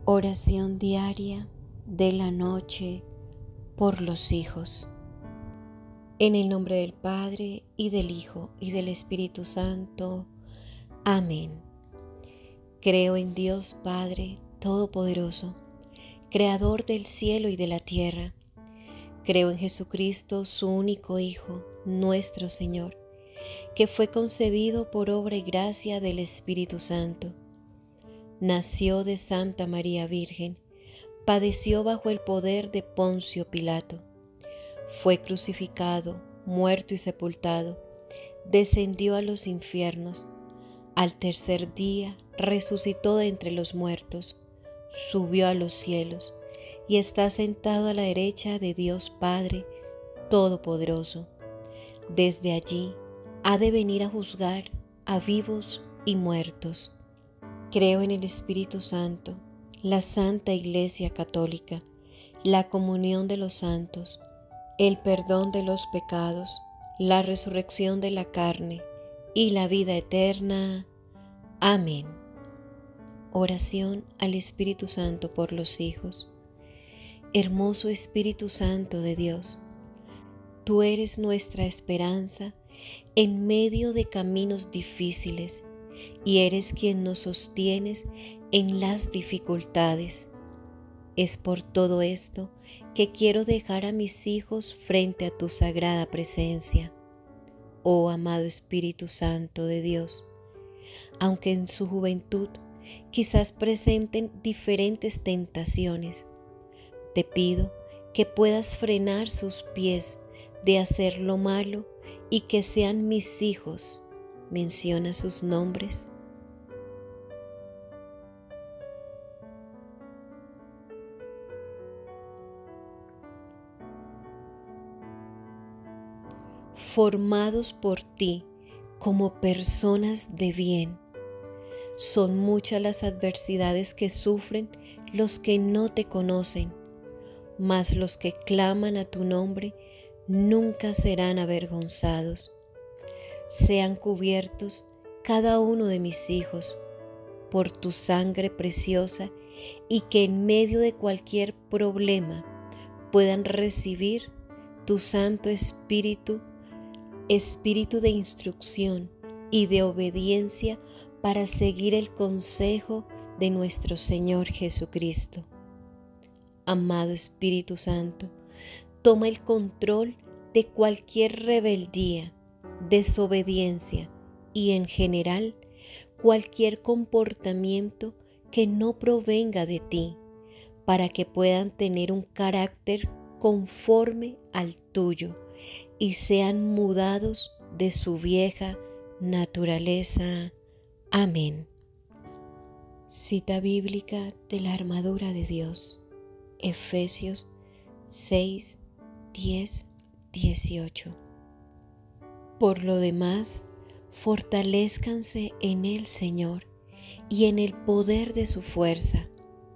Oración diaria de la noche por los hijos. En el nombre del Padre, y del Hijo, y del Espíritu Santo. Amén. Creo en Dios Padre Todopoderoso, Creador del cielo y de la tierra. Creo en Jesucristo, su único Hijo, nuestro Señor, que fue concebido por obra y gracia del Espíritu Santo. Nació de Santa María Virgen, padeció bajo el poder de Poncio Pilato, fue crucificado, muerto y sepultado, descendió a los infiernos, al tercer día resucitó de entre los muertos, subió a los cielos y está sentado a la derecha de Dios Padre Todopoderoso. Desde allí ha de venir a juzgar a vivos y muertos. Creo en el Espíritu Santo, la Santa Iglesia Católica, la comunión de los santos, el perdón de los pecados, la resurrección de la carne y la vida eterna. Amén. Oración al Espíritu Santo por los hijos. Hermoso Espíritu Santo de Dios, tú eres nuestra esperanza en medio de caminos difíciles, y eres quien nos sostienes en las dificultades. Es por todo esto que quiero dejar a mis hijos frente a tu sagrada presencia. Oh amado Espíritu Santo de Dios, aunque en su juventud quizás presenten diferentes tentaciones, te pido que puedas frenar sus pies de hacer lo malo y que sean mis hijos. Menciona sus nombres. Formados por ti como personas de bien. Son muchas las adversidades que sufren los que no te conocen, mas los que claman a tu nombre nunca serán avergonzados. Sean cubiertos cada uno de mis hijos por tu sangre preciosa, y que en medio de cualquier problema puedan recibir tu Santo Espíritu, Espíritu de instrucción y de obediencia para seguir el consejo de nuestro Señor Jesucristo. Amado Espíritu Santo, toma el control de cualquier rebeldía, desobediencia y en general cualquier comportamiento que no provenga de ti, para que puedan tener un carácter conforme al tuyo y sean mudados de su vieja naturaleza. Amén. Cita bíblica de la armadura de Dios, Efesios 6, 10, 18. Por lo demás, fortalézcanse en el Señor y en el poder de su fuerza.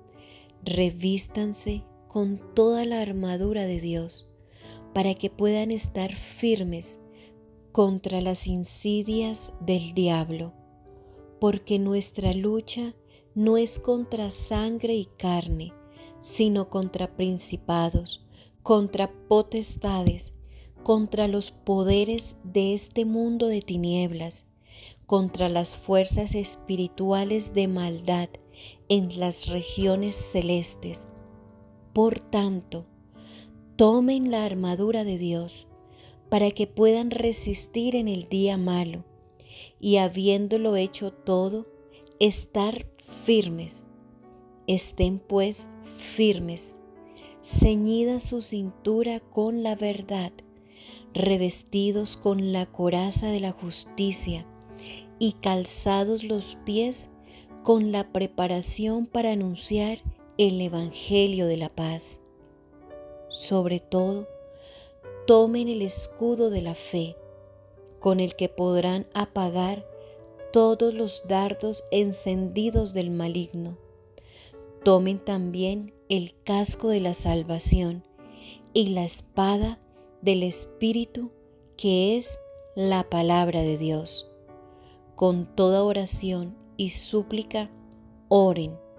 Revístanse con toda la armadura de Dios para que puedan estar firmes contra las insidias del diablo, porque nuestra lucha no es contra sangre y carne, sino contra principados, contra potestades, contra los poderes de este mundo de tinieblas, contra las fuerzas espirituales de maldad en las regiones celestes. Por tanto, tomen la armadura de Dios para que puedan resistir en el día malo y, habiéndolo hecho todo, estar firmes. Estén pues firmes, ceñida su cintura con la verdad, revestidos con la coraza de la justicia y calzados los pies con la preparación para anunciar el Evangelio de la paz. Sobre todo, tomen el escudo de la fe, con el que podrán apagar todos los dardos encendidos del maligno. Tomen también el casco de la salvación y la espada del Espíritu, que es la palabra de Dios. Con toda oración y súplica, oren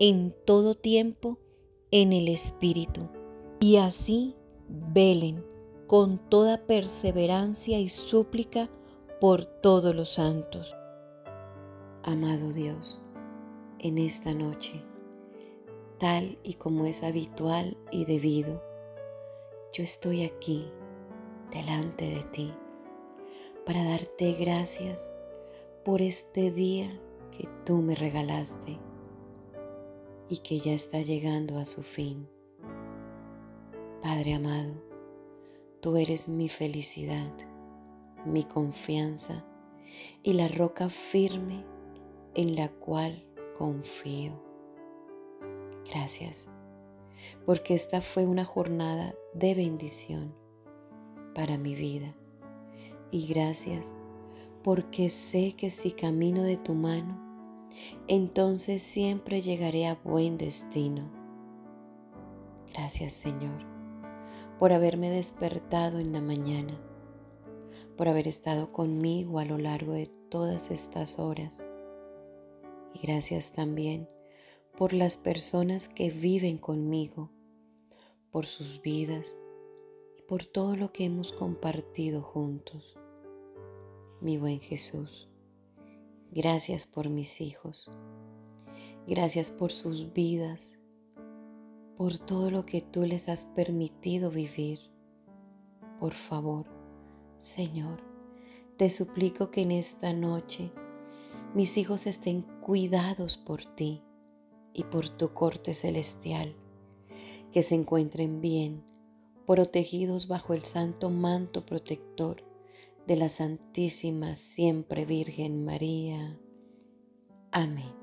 en todo tiempo en el Espíritu, y así velen con toda perseverancia y súplica por todos los santos. Amado Dios, en esta noche, tal y como es habitual y debido, yo estoy aquí delante de ti para darte gracias por este día que tú me regalaste y que ya está llegando a su fin. Padre amado, tú eres mi felicidad, mi confianza y la roca firme en la cual confío. Gracias, porque esta fue una jornada de bendición para mi vida. Y gracias, porque sé que si camino de tu mano, entonces siempre llegaré a buen destino. Gracias, Señor, por haberme despertado en la mañana, por haber estado conmigo a lo largo de todas estas horas. Y gracias también por las personas que viven conmigo, por sus vidas y por todo lo que hemos compartido juntos. Mi buen Jesús, gracias por mis hijos, gracias por sus vidas, por todo lo que tú les has permitido vivir. Por favor, Señor, te suplico que en esta noche mis hijos estén cuidados por ti y por tu corte celestial, que se encuentren bien, protegidos bajo el santo manto protector de la Santísima Siempre Virgen María. Amén.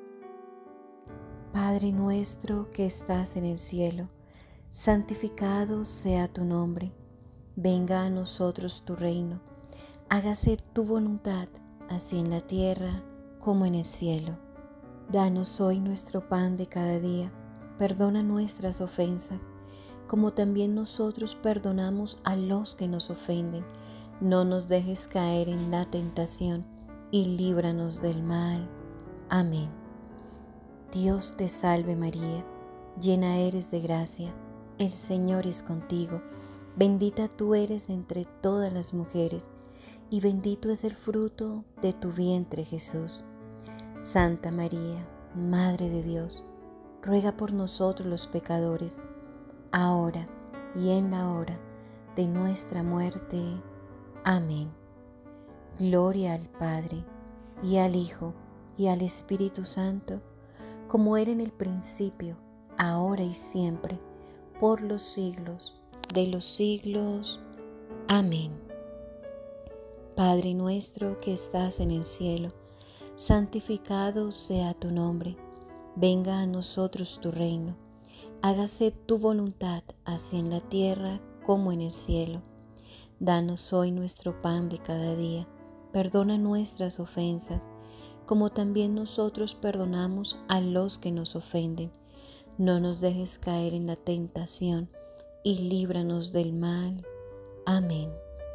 Padre nuestro que estás en el cielo, santificado sea tu nombre. Venga a nosotros tu reino. Hágase tu voluntad, así en la tierra como en el cielo. Danos hoy nuestro pan de cada día. Perdona nuestras ofensas, como también nosotros perdonamos a los que nos ofenden. No nos dejes caer en la tentación y líbranos del mal. Amén. Dios te salve María, llena eres de gracia, el Señor es contigo. Bendita tú eres entre todas las mujeres, y bendito es el fruto de tu vientre Jesús. Santa María, Madre de Dios, ruega por nosotros los pecadores, ahora y en la hora de nuestra muerte. Amén. Gloria al Padre, y al Hijo, y al Espíritu Santo, como era en el principio, ahora y siempre, por los siglos de los siglos. Amén. Padre nuestro que estás en el cielo, santificado sea tu nombre. Venga a nosotros tu reino. Hágase tu voluntad, así en la tierra como en el cielo. Danos hoy nuestro pan de cada día. Perdona nuestras ofensas, como también nosotros perdonamos a los que nos ofenden. No nos dejes caer en la tentación, y líbranos del mal. Amén.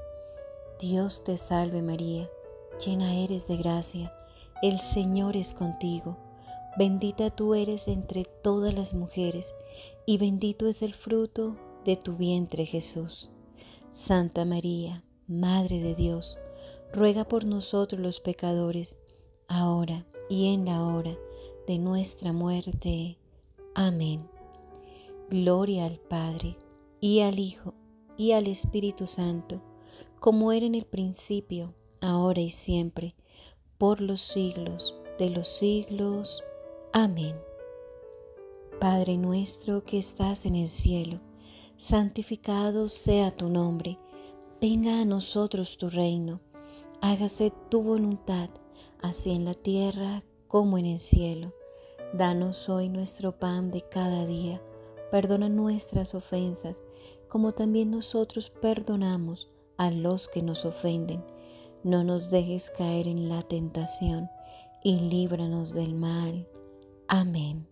Dios te salve María, llena eres de gracia, el Señor es contigo. Bendita tú eres entre todas las mujeres, y bendito es el fruto de tu vientre Jesús. Santa María, Madre de Dios, ruega por nosotros los pecadores, ahora y en la hora de nuestra muerte. Amén. Gloria al Padre, y al Hijo, y al Espíritu Santo, como era en el principio, ahora y siempre, por los siglos de los siglos. Amén. Padre nuestro que estás en el cielo, santificado sea tu nombre. Venga a nosotros tu reino. Hágase tu voluntad, así en la tierra como en el cielo. Danos hoy nuestro pan de cada día. Perdona nuestras ofensas, como también nosotros perdonamos a los que nos ofenden. No nos dejes caer en la tentación, y líbranos del mal. Amén.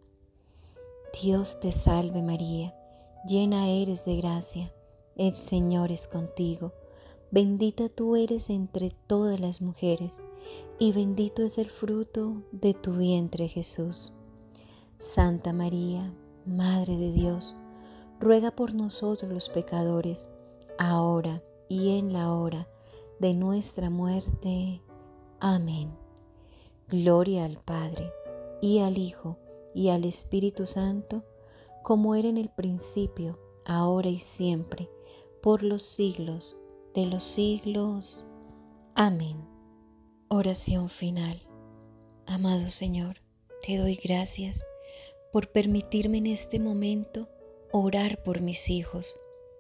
Dios te salve María, llena eres de gracia, el Señor es contigo. Bendita tú eres entre todas las mujeres, y bendito es el fruto de tu vientre Jesús. Santa María, Madre de Dios, ruega por nosotros los pecadores, ahora y en la hora de nuestra muerte. Amén. Gloria al Padre, y al Hijo, y al Espíritu Santo, como era en el principio, ahora y siempre, por los siglos de los siglos. Amén. Oración final. Amado Señor, te doy gracias por permitirme en este momento orar por mis hijos,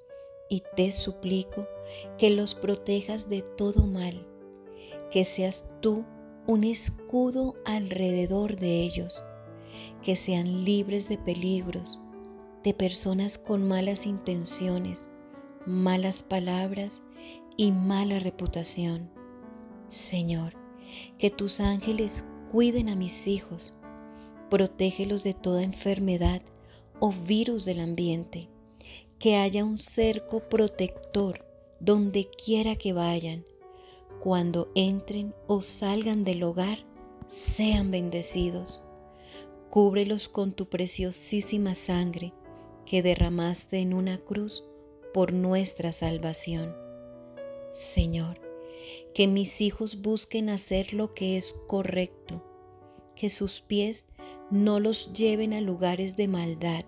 y te suplico que los protejas de todo mal, que seas tú un escudo alrededor de ellos, que sean libres de peligros, de personas con malas intenciones, malas palabras y mala reputación. Señor, que tus ángeles cuiden a mis hijos, protégelos de toda enfermedad o virus del ambiente, que haya un cerco protector donde quiera que vayan. Cuando entren o salgan del hogar, sean bendecidos. Cúbrelos con tu preciosísima sangre que derramaste en una cruz por nuestra salvación. Señor, que mis hijos busquen hacer lo que es correcto, que sus pies no los lleven a lugares de maldad.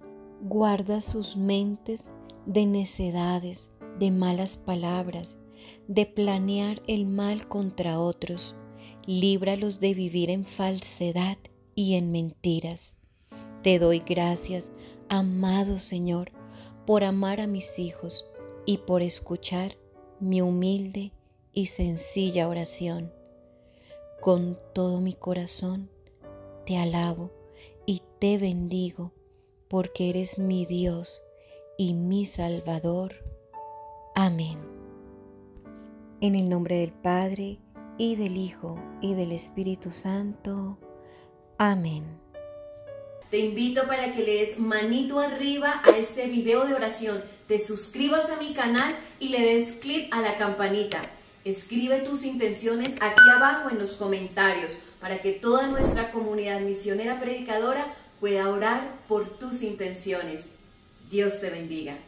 Guarda sus mentes de necedades, de malas palabras, de planear el mal contra otros. Líbralos de vivir en falsedad y en mentiras. Te doy gracias, amado Señor, por amar a mis hijos y por escuchar mi humilde y sencilla oración. Con todo mi corazón te alabo y te bendigo, porque eres mi Dios y mi Salvador. Amén. En el nombre del Padre, y del Hijo, y del Espíritu Santo. Amén. Te invito para que le des manito arriba a este video de oración, te suscribas a mi canal y le des clic a la campanita. Escribe tus intenciones aquí abajo en los comentarios para que toda nuestra comunidad misionera predicadora pueda orar por tus intenciones. Dios te bendiga.